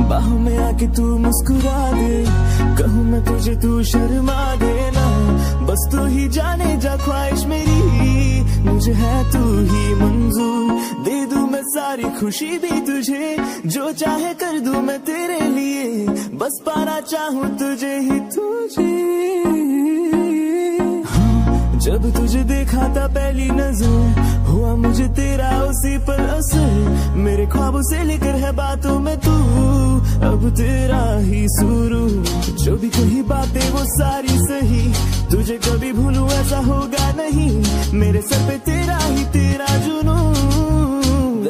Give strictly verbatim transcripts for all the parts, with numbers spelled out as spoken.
बाहों में आके तू मुस्कुरा दे, कहूँ मैं तुझे तू शर्मा देना, बस तू ही जाने जा ख्वाहिश मेरी, मुझे है तू ही मंजूर, दे दूं मैं सारी खुशी भी तुझे, जो चाहे कर दूं मैं तेरे लिए, बस पाना चाहूँ तुझे ही तुझे। जब तुझे देखा था पहली नजर, हुआ मुझे तेरा उसी पर असर, मेरे ख्वाबों से लेकर है बातों में तू, अब तेरा ही शुरू, जो भी कही बातें वो सारी सही, तुझे कभी भूलूं ऐसा होगा नहीं, मेरे सर पे तेरा ही तेरा जुनून।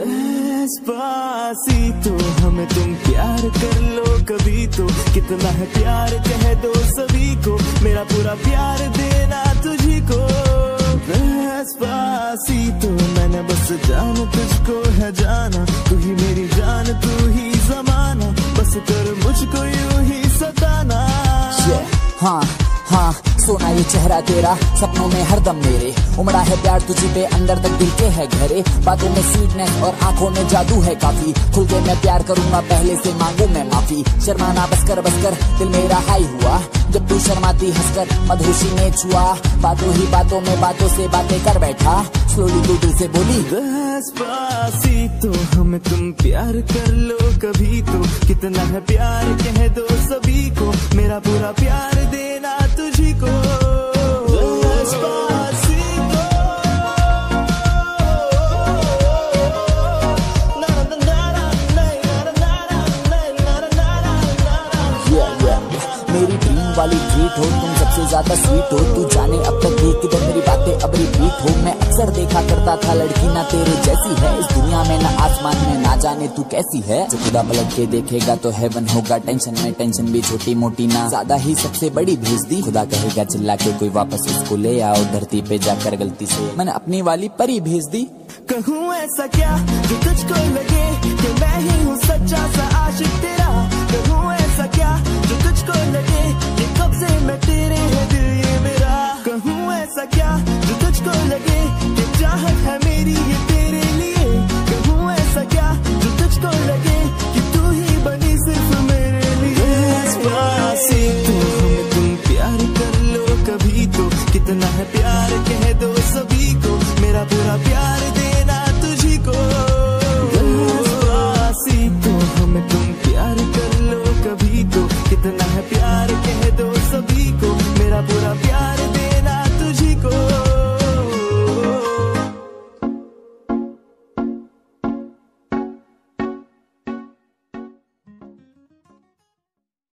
Despacito हमें तुम प्यार कर लो कभी तो, कितना है प्यार कह दो सभी को, मेरा पूरा प्यार देना तुझी को। Despacito मैंने बस जाना तुझको है जाना, तू ही मेरी जान तू ही जमाना, बस कर मुझको यूं ही सताना। हाँ हाँ सोना ये चेहरा तेरा, सपनों में हरदम मेरे, उमड़ा है प्यार तुझी पे अंदर तक दिल के है घरे, बातों में स्वीटनेस और आंखों में जादू है काफी, खुल के मैं प्यार करूंगा पहले से मांगू मैं माफी, शर्माना बस कर बस कर दिल मेरा हाई हुआ, जब तू शर्माती हंसकर मधुशी में छुआ, बातों ही बातों में बातों से बातें कर बैठा, स्लोली तू दिल से बोली। Despacito हमें तुम प्यार कर लो कभी तो, कितना है प्यार कह दो सभी को, मेरा पूरा प्यार देना तुझी को। Despacito yeah, yeah. मेरी ड्रीम वाली ट्रीट हो तुम, सबसे ज्यादा स्वीट हो, तू जाने अब तक भी किधर मेरी बातें अब रिपीट हो, मैं अक्सर देखा करता था लड़की ना तेरे जैसी है, इस दुनिया में ना आसमान में ना जाने तू कैसी है, जो खुदा पलट के देखेगा तो हेवन होगा, टेंशन में टेंशन भी छोटी मोटी ना ज्यादा ही सबसे बड़ी भेज दी, खुदा कहेगा चिल्ला के कोई वापस उसको ले आओ, धरती पे जाकर गलती से मैंने अपनी वाली परी भेज दी। कहूँ ऐसा क्या जो तुझको लगे कि मैं ही हूँ सच्चा सा आशिक तेरा, कहूँ ऐसा क्या जो तुझको लगे